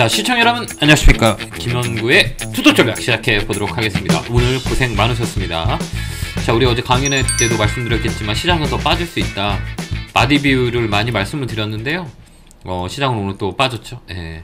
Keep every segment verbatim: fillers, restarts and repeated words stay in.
자, 시청자 여러분 안녕하십니까. 김원구의 투토전략 시작해 보도록 하겠습니다. 오늘 고생 많으셨습니다. 자, 우리 어제 강연회 때도 말씀드렸겠지만 시장은 더 빠질 수 있다. 마디 비율을 많이 말씀을 드렸는데요. 어, 시장은 오늘 또 빠졌죠. 예.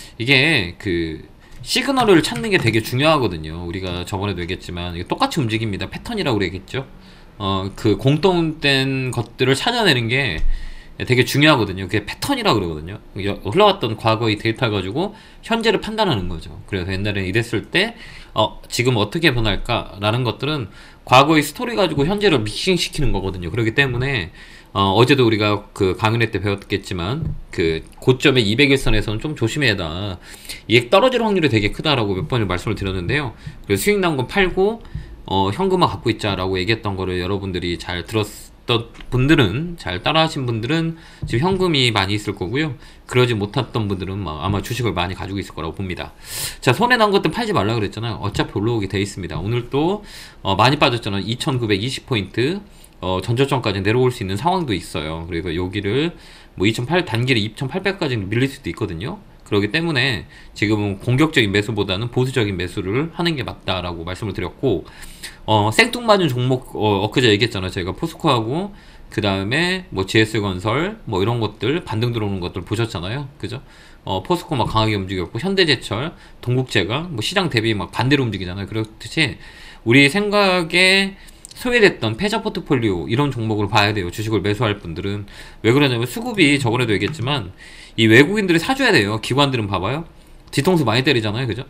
이게 그 시그널을 찾는 게 되게 중요하거든요. 우리가 저번에도 얘기했지만 이게 똑같이 움직입니다. 패턴이라고 그랬겠죠. 어, 그 공통된 것들을 찾아내는 게 되게 중요하거든요. 그게 패턴이라고 그러거든요. 흘러왔던 과거의 데이터 가지고 현재를 판단하는 거죠. 그래서 옛날에는 이랬을 때 어, 지금 어떻게 변할까 라는 것들은 과거의 스토리 가지고 현재를 믹싱시키는 거거든요. 그렇기 때문에 어, 어제도 우리가 그 강연회 때 배웠겠지만 그 고점의 이백 일선에서는 좀 조심해야. 이게 떨어질 확률이 되게 크다라고 몇 번을 말씀을 드렸는데요. 그래서 수익 난 건 팔고 어, 현금화 갖고 있자라고 얘기했던 거를 여러분들이 잘 들었던 분들은, 잘 따라하신 분들은 지금 현금이 많이 있을 거고요. 그러지 못했던 분들은 아마 주식을 많이 가지고 있을 거라고 봅니다. 자, 손해 난 것들 팔지 말라 그랬잖아요. 어차피 올라오게 돼 있습니다. 오늘 또 어, 많이 빠졌잖아요. 이천구백이십 포인트 어, 전저점까지 내려올 수 있는 상황도 있어요. 그래서 여기를 뭐 이천팔백 단길에 이천팔백까지 밀릴 수도 있거든요. 그렇기 때문에 지금은 공격적인 매수보다는 보수적인 매수를 하는 게 맞다라고 말씀을 드렸고, 어, 생뚱맞은 종목, 어, 엊그제 얘기했잖아요. 저희가 포스코하고 그 다음에 뭐 지에스건설 뭐 이런 것들 반등 들어오는 것들 보셨잖아요. 그죠? 어, 포스코 막 강하게 움직였고, 현대제철, 동국제가 뭐 시장 대비 막 반대로 움직이잖아요. 그렇듯이 우리 생각에 소외됐던 패자 포트폴리오 이런 종목을 봐야 돼요. 주식을 매수할 분들은. 왜 그러냐면 수급이 저번에도 얘기했지만 이 외국인들이 사줘야 돼요. 기관들은 봐봐요. 뒤통수 많이 때리잖아요. 그죠?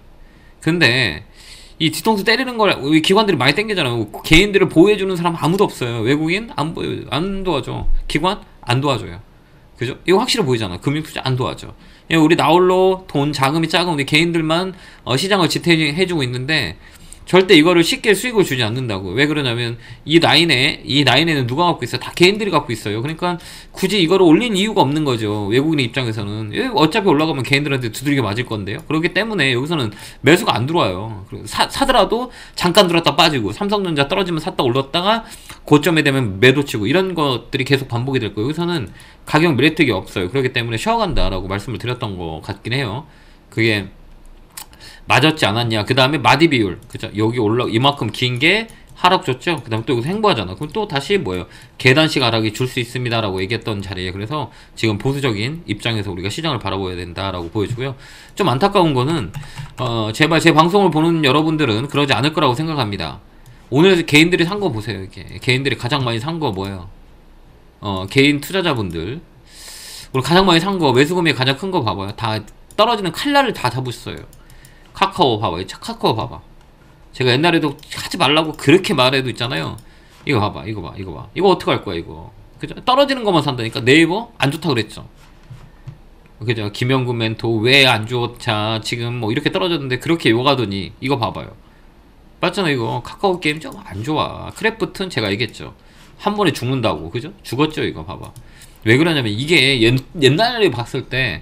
근데 이 뒤통수 때리는 걸 기관들이 많이 땡기잖아요. 개인들을 보호해주는 사람 아무도 없어요. 외국인 안 보여, 안 도와줘. 기관 안 도와줘요. 그죠? 이거 확실히 보이잖아. 금융투자 안 도와줘. 우리 나홀로 돈 자금이 작은 우리 개인들만 어, 시장을 지탱해주고 있는데 절대 이거를 쉽게 수익을 주지 않는다고. 왜 그러냐면 이 라인에 이 라인에는 누가 갖고 있어요? 다 개인들이 갖고 있어요. 그러니까 굳이 이거를 올린 이유가 없는 거죠. 외국인의 입장에서는 어차피 올라가면 개인들한테 두들겨 맞을 건데요. 그렇기 때문에 여기서는 매수가 안 들어와요. 사, 사더라도 잠깐 들었다 빠지고, 삼성전자 떨어지면 샀다 올랐다가 고점에 되면 매도치고, 이런 것들이 계속 반복이 될 거예요. 여기서는 가격 메리트가 없어요. 그렇기 때문에 쉬어간다라고 말씀을 드렸던 것 같긴 해요. 그게 맞았지 않았냐. 그 다음에 마디 비율, 그죠? 여기 올라 이만큼 긴 게 하락 줬죠. 그 다음에 또 여기서 횡보하잖아. 그럼 또 다시 뭐예요? 계단식 하락이 줄 수 있습니다 라고 얘기했던 자리에, 그래서 지금 보수적인 입장에서 우리가 시장을 바라봐야 된다라고 보여주고요. 좀 안타까운 거는 어 제발 제 방송을 보는 여러분들은 그러지 않을 거라고 생각합니다. 오늘 개인들이 산 거 보세요. 이렇게 개인들이 가장 많이 산 거 뭐예요? 어 개인 투자자분들 우리 가장 많이 산 거, 매수금이 가장 큰 거 봐봐요. 다 떨어지는 칼날을 다 잡으셨어요. 카카오 봐봐. 이 카카오 봐봐. 제가 옛날에도 하지 말라고 그렇게 말해도 있잖아요. 이거 봐봐. 이거 봐. 이거 봐. 이거 어떻게 할 거야 이거. 그죠? 떨어지는 것만 산다니까. 네이버 안 좋다 그랬죠. 그죠? 김영구 멘토 왜 안 좋자 지금 뭐 이렇게 떨어졌는데 그렇게 욕하더니 이거 봐봐요. 맞잖아. 이거 카카오 게임 좀 안 좋아. 크래프트는 제가 얘기했죠. 한 번에 죽는다고. 그죠? 죽었죠. 이거 봐봐. 왜 그러냐면 이게 옛, 옛날에 봤을 때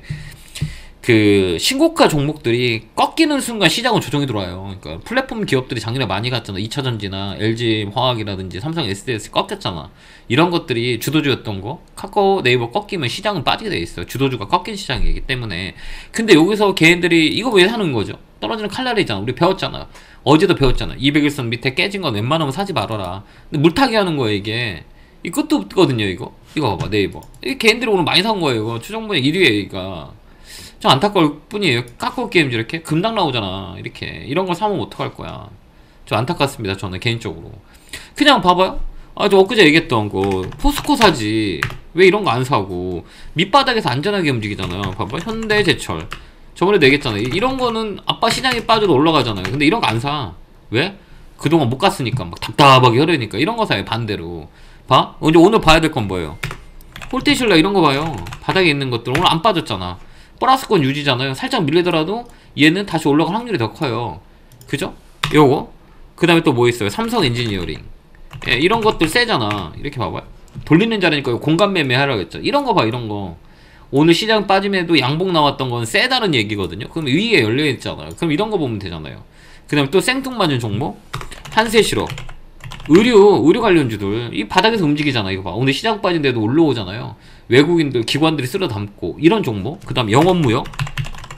그 신고가 종목들이 꺾이는 순간 시장은 조정이 들어와요. 그러니까 플랫폼 기업들이 작년에 많이 갔잖아. 이차전지나 엘지화학이라든지 삼성 에스디에스 꺾였잖아. 이런 것들이 주도주였던 거, 카카오 네이버 꺾이면 시장은 빠지게 돼 있어요. 주도주가 꺾인 시장이기 때문에. 근데 여기서 개인들이 이거 왜 사는 거죠? 떨어지는 칼날이잖아. 우리 배웠잖아. 어제도 배웠잖아. 이백 일선 밑에 깨진 건 웬만하면 사지 말아라. 근데 물타기 하는 거야 이게. 이 끝도 없거든요 이거. 이거 봐봐. 네이버. 이 개인들이 오늘 많이 산 거예요. 이거 추정분의 일 위에 이거. 좀 안타까울 뿐이에요. 카카오 게임즈 이렇게 금당 나오잖아. 이렇게 이런 걸 사면 어떡할 거야. 좀 안타깝습니다. 저는 개인적으로. 그냥 봐봐요. 아, 저 엊그제 얘기했던 거 포스코 사지. 왜 이런 거 안 사고 밑바닥에서 안전하게 움직이잖아요. 봐봐. 현대제철 저번에도 얘기했잖아요. 이런 거는 아빠 시장에 빠져도 올라가잖아요. 근데 이런 거 안 사. 왜? 그동안 못 갔으니까 막 답답하게 흐르니까 이런 거 사요. 반대로 봐. 이제 오늘 봐야 될 건 뭐예요? 홀테실라 이런 거 봐요. 바닥에 있는 것들 오늘 안 빠졌잖아. 플러스권 유지잖아요. 살짝 밀리더라도 얘는 다시 올라갈 확률이 더 커요. 그죠? 요거. 그 다음에 또 뭐 있어요? 삼성 엔지니어링. 예, 이런 것들 세잖아. 이렇게 봐봐요. 돌리는 자리니까 공간 매매 하라고 했죠. 이런 거 봐, 이런 거. 오늘 시장 빠짐에도 양봉 나왔던 건 세다는 얘기거든요. 그럼 위에 열려있잖아요. 그럼 이런 거 보면 되잖아요. 그 다음에 또 생뚱맞은 종목. 한세실업. 의류, 의류 관련주들. 이 바닥에서 움직이잖아. 이거 봐. 오늘 시장 빠진데도 올라오잖아요. 외국인들, 기관들이 쓸어 담고. 이런 종목. 그 다음 영업무역.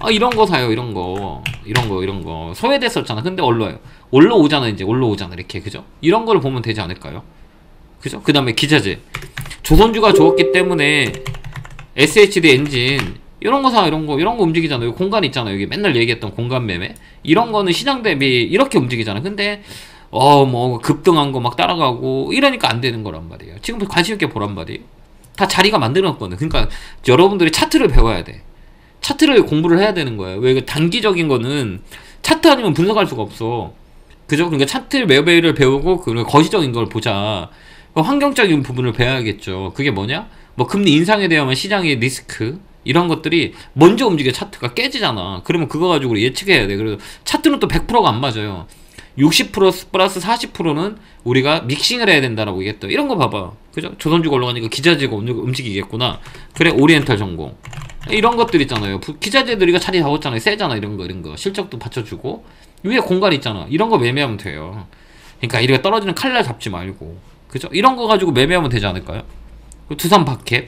아 이런 거 사요. 이런 거 이런 거 이런 거 소외됐었잖아. 근데 올라요. 올라오잖아. 이제 올라오잖아. 이렇게 그죠? 이런 거를 보면 되지 않을까요? 그죠? 그 다음에 기자재 조선주가 좋았기 때문에 에스에이치디 엔진 이런 거 사. 이런 거 이런 거 움직이잖아요. 공간 있잖아요. 여기 맨날 얘기했던 공간 매매 이런 거는 시장 대비 이렇게 움직이잖아. 근데 어 뭐 급등한 거 막 따라가고 이러니까 안 되는 거란 말이에요. 지금 관심 있게 보란 말이에요. 다 자리가 만들어놨거든. 그러니까 여러분들이 차트를 배워야 돼. 차트를 공부를 해야 되는 거예요. 왜 그 단기적인 거는 차트 아니면 분석할 수가 없어. 그죠? 그러니까 차트 매매를 배우고 그 거시적인 걸 보자. 환경적인 부분을 배워야겠죠. 그게 뭐냐? 뭐 금리 인상에 대한 시장의 리스크 이런 것들이 먼저 움직여 차트가 깨지잖아. 그러면 그거 가지고 예측해야 돼. 그래서 차트는 또 백 퍼센트가 안 맞아요. 육십 퍼센트 플러스 사십 퍼센트는 우리가 믹싱을 해야 된다라고 얘기했다. 이런 거 봐봐. 그죠? 조선주가 올라가니까 기자재가 움직이겠구나. 그래, 오리엔탈 전공. 이런 것들 있잖아요. 기자재들이가 자리 잡았잖아요. 세잖아. 이런 거, 이런 거. 실적도 받쳐주고. 위에 공간 있잖아. 이런 거 매매하면 돼요. 그러니까 이렇게 떨어지는 칼날 잡지 말고. 그죠? 이런 거 가지고 매매하면 되지 않을까요? 두산 바켓.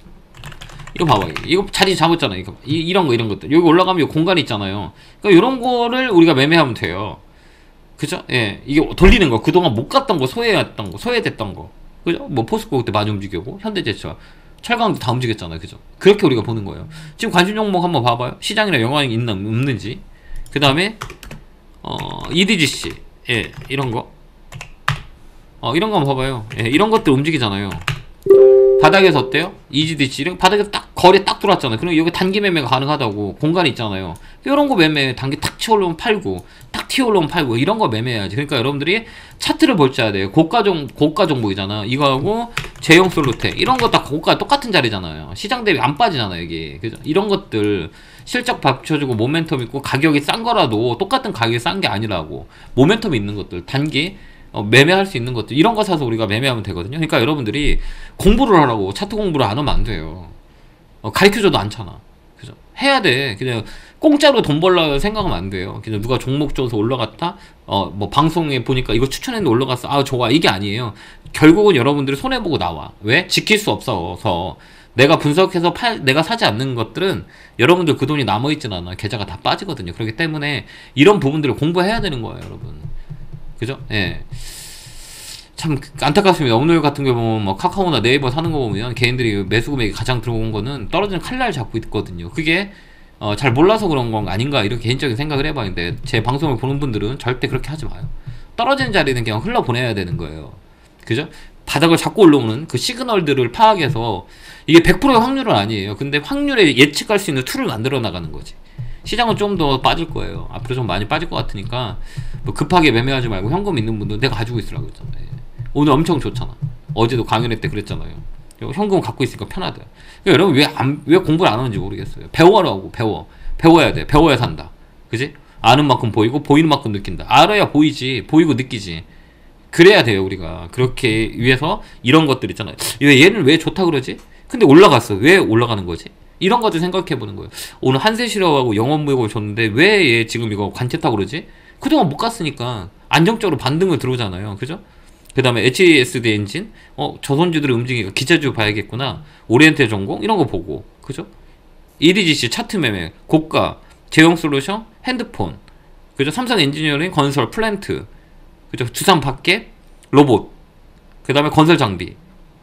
이거 봐봐. 이거 자리 잡았잖아. 이거. 이, 이런 거, 이런 것들. 여기 올라가면 여기 공간이 있잖아요. 그러니까 이런 거를 우리가 매매하면 돼요. 그죠? 예. 이게 돌리는 거. 그동안 못 갔던 거, 소외했던 거, 소외됐던 거. 그죠? 뭐 포스코 그때 많이 움직이고, 현대제철, 철강도 다 움직였잖아요. 그죠? 그렇게 우리가 보는 거예요. 지금 관심 종목 한번 봐봐요. 시장이랑 영향이 있나, 없는지. 그 다음에, 어, 이디지씨. 예. 이런 거. 어, 이런 거 한번 봐봐요. 예. 이런 것들 움직이잖아요. 바닥에서 어때요? 이지디씨를 바닥에서 딱 거리에 딱 들어왔잖아요. 그럼 여기 단기 매매가 가능하다고 공간이 있잖아요. 이런 거 매매 단기 탁 튀어 올라오면 팔고 딱 튀어 올라오면 팔고 이런 거 매매해야지. 그러니까 여러분들이 차트를 볼 줄 알아야 돼요. 고가 종 고가 종목이잖아. 이거하고 제형 솔루텍 이런 거 다 고가 똑같은 자리잖아요. 시장 대비 안 빠지잖아요. 이게 그죠? 이런 것들 실적 받쳐주고 모멘텀 있고 가격이 싼 거라도 똑같은 가격이 싼 게 아니라고 모멘텀 있는 것들 단기 어, 매매할 수 있는 것들 이런 거 사서 우리가 매매하면 되거든요. 그러니까 여러분들이 공부를 하라고 차트 공부를 안 하면 안 돼요. 어, 가르쳐줘도 않잖아. 그죠? 해야 돼. 그냥 공짜로 돈 벌라 생각하면 안 돼요. 그냥 누가 종목 줘서 올라갔다. 어, 뭐 방송에 보니까 이거 추천했는데 올라갔어. 아 좋아. 이게 아니에요. 결국은 여러분들이 손해보고 나와. 왜? 지킬 수 없어서. 내가 분석해서 팔, 내가 사지 않는 것들은 여러분들 그 돈이 남아있진 않아. 계좌가 다 빠지거든요. 그렇기 때문에 이런 부분들을 공부해야 되는 거예요, 여러분. 그죠? 예. 참 안타깝습니다. 오늘 같은 경우 보면 뭐 카카오나 네이버 사는 거 보면 개인들이 매수 금액이 가장 들어온 거는 떨어지는 칼날 잡고 있거든요. 그게 어, 잘 몰라서 그런 건 아닌가 이런 개인적인 생각을 해봤는데 제 방송을 보는 분들은 절대 그렇게 하지 마요. 떨어지는 자리는 그냥 흘러 보내야 되는 거예요. 그죠? 바닥을 잡고 올라오는 그 시그널들을 파악해서 이게 백 퍼센트의 확률은 아니에요. 근데 확률에 예측할 수 있는 툴을 만들어 나가는 거지. 시장은 좀 더 빠질 거예요. 앞으로 좀 많이 빠질 것 같으니까 뭐 급하게 매매하지 말고 현금 있는 분들은 내가 가지고 있으라고 했잖아요. 오늘 엄청 좋잖아. 어제도 강연회 때 그랬잖아요. 현금 갖고 있으니까 편하다. 그러니까 여러분 왜, 안, 왜 공부를 안 하는지 모르겠어요. 배워라고 배워. 배워야 돼. 배워야 산다. 그지? 아는 만큼 보이고 보이는 만큼 느낀다. 알아야 보이지. 보이고 느끼지. 그래야 돼요 우리가. 그렇게 위해서 이런 것들 있잖아요. 왜 얘는 왜 좋다 그러지? 근데 올라갔어. 왜 올라가는 거지? 이런 것들 생각해보는 거예요. 오늘 한세실업하고 영업무역을 줬는데 왜 얘 지금 이거 관채타고 그러지? 그동안 못 갔으니까 안정적으로 반등을 들어오잖아요. 그죠? 그 다음에 에이치에스디 엔진 어 저선주들의 움직이니까 기자주 봐야겠구나. 오리엔텔 전공 이런 거 보고 그죠? 이디지씨 차트 매매 고가 제형 솔루션 핸드폰 그죠? 삼성 엔지니어링 건설 플랜트 그죠? 두산 바켓 로봇 그 다음에 건설 장비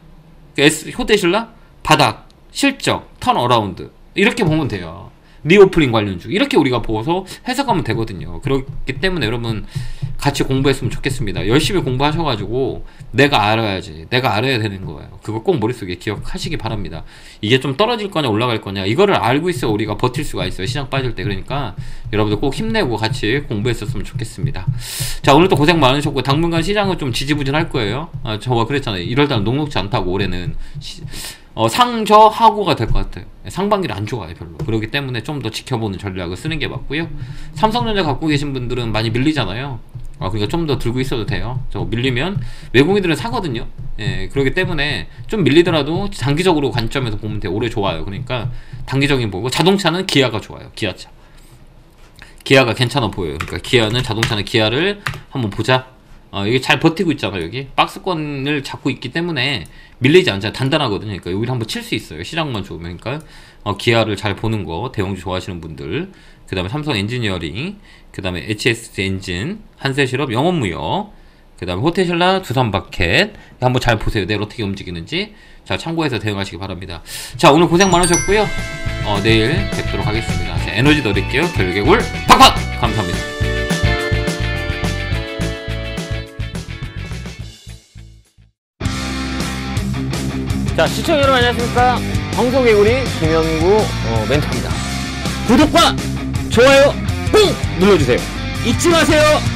S, 효대신라 바닥 실적, 턴어라운드 이렇게 보면 돼요. 리오프닝 관련주 이렇게 우리가 보고서 해석하면 되거든요. 그렇기 때문에 여러분 같이 공부했으면 좋겠습니다. 열심히 공부하셔가지고 내가 알아야지. 내가 알아야 되는 거예요. 그거 꼭 머릿속에 기억하시기 바랍니다. 이게 좀 떨어질 거냐 올라갈 거냐 이거를 알고 있어야 우리가 버틸 수가 있어요. 시장 빠질 때. 그러니까 여러분들 꼭 힘내고 같이 공부했었으면 좋겠습니다. 자 오늘도 고생 많으셨고 당분간 시장은 좀 지지부진할 거예요. 아, 저가 그랬잖아요. 일월달 녹록지 않다고 올해는 시, 어, 상저하고가 될 것 같아요. 상반기를 안 좋아요 별로. 그렇기 때문에 좀 더 지켜보는 전략을 쓰는 게 맞고요. 삼성전자 갖고 계신 분들은 많이 밀리잖아요. 아, 그러니까 좀 더 들고 있어도 돼요. 저 밀리면 외국인들은 사거든요. 예, 그렇기 때문에 좀 밀리더라도 장기적으로 관점에서 보면 돼요. 올해 좋아요. 그러니까 단기적인 보고 자동차는 기아가 좋아요. 기아차. 기아가 괜찮아 보여요. 그러니까 기아는 자동차는 기아를 한번 보자. 어, 이게 잘 버티고 있잖아요. 여기 박스권을 잡고 있기 때문에 밀리지 않잖아요. 단단하거든요. 그러니까 여기를 한번 칠 수 있어요. 시장만 좋으면. 그러니까 어, 기아를 잘 보는 거, 대형주 좋아하시는 분들, 그 다음에 삼성 엔지니어링, 그 다음에 에이치에스 엔진, 한세실업, 영업무역, 그 다음에 호텔신라, 두산마켓 한번 잘 보세요. 내일 어떻게 움직이는지 자 참고해서 대응하시기 바랍니다. 자 오늘 고생 많으셨고요. 어, 내일 뵙도록 하겠습니다. 자, 에너지 드릴게요. 결계골 팍팍! 감사합니다. 자, 시청자 여러분 안녕하십니까. 황소개구리 김현구 어, 멘토입니다. 구독과 좋아요 꾹 눌러주세요. 잊지 마세요.